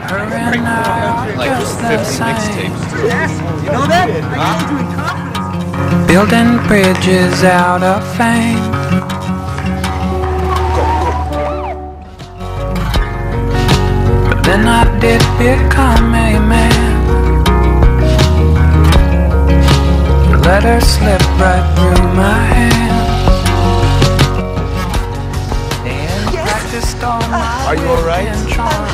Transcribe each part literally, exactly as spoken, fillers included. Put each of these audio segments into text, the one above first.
Hurrying now, Like just the fifty same. mixtapes. You know that? I used to do in confidence. Building bridges out of fame. But then I did become a man. Let her slip right through my hands. And practiced all my Are you alright? wit and charm.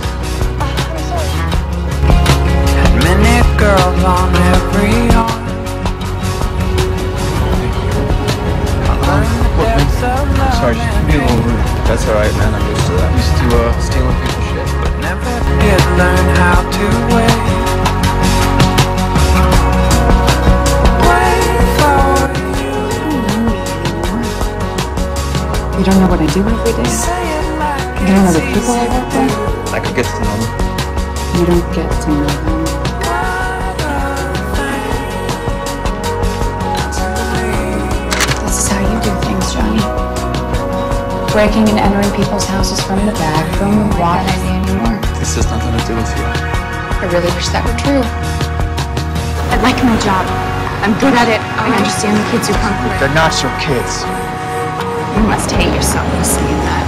Had many girls on every arm. I learned the depths of love. Sorry, just and be a little pain, rude. That's alright, man. I'm used to that. I'm used to uh, stealing people's shit. but never did learn how to wait. You don't know what I do every day? You don't know the people I work with? I could get to know them. You don't get to know them. This is how you do things, Johnny. Breaking and entering people's houses from the back, from the water anymore. This has nothing to do with you. I really wish that were true. I like my job. I'm good at it. I understand the kids who come through. They're not your kids. You must hate yourself for saying that.